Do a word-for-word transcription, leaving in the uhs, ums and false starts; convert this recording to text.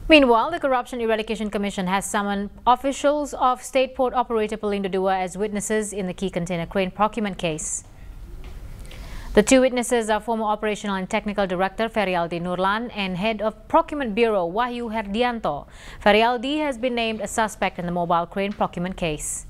Meanwhile, the Corruption Eradication Commission has summoned officials of State Port Operator Pelindo as witnesses in the key container crane procurement case. The two witnesses are former Operational and Technical Director Feryaldi Nurlan and Head of Procurement Bureau Wahyu Herdianto. Feryaldi has been named a suspect in the mobile crane procurement case.